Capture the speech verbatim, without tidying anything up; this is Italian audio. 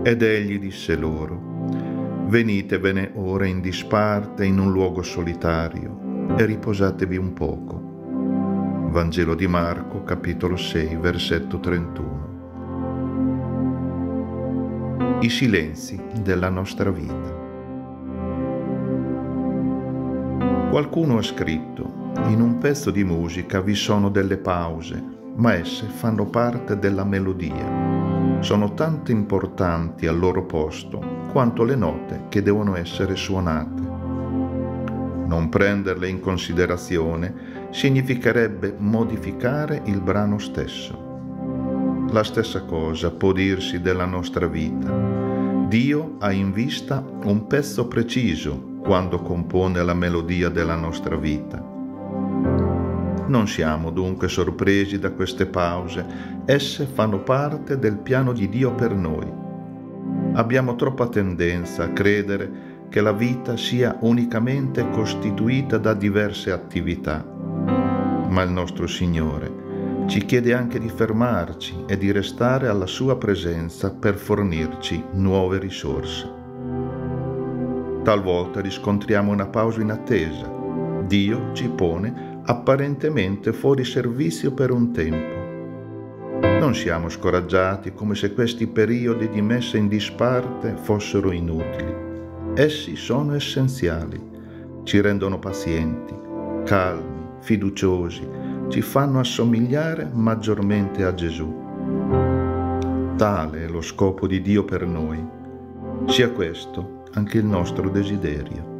Ed egli disse loro: venitevene ora in disparte in un luogo solitario e riposatevi un poco. Vangelo di Marco, capitolo sei, versetto trentuno. I silenzi della nostra vita. Qualcuno ha scritto: in un pezzo di musica vi sono delle pause, ma esse fanno parte della melodia. Sono tanto importanti al loro posto quanto le note che devono essere suonate. Non prenderle in considerazione significherebbe modificare il brano stesso. La stessa cosa può dirsi della nostra vita. Dio ha in vista un pezzo preciso quando compone la melodia della nostra vita. Non siamo dunque sorpresi da queste pause, esse fanno parte del piano di Dio per noi. Abbiamo troppa tendenza a credere che la vita sia unicamente costituita da diverse attività, ma il nostro Signore ci chiede anche di fermarci e di restare alla sua presenza per fornirci nuove risorse. Talvolta riscontriamo una pausa inattesa. Dio ci pone apparentemente fuori servizio per un tempo. Non siamo scoraggiati come se questi periodi di messa in disparte fossero inutili. Essi sono essenziali, ci rendono pazienti, calmi, fiduciosi, ci fanno assomigliare maggiormente a Gesù. Tale è lo scopo di Dio per noi. Sia questo anche il nostro desiderio.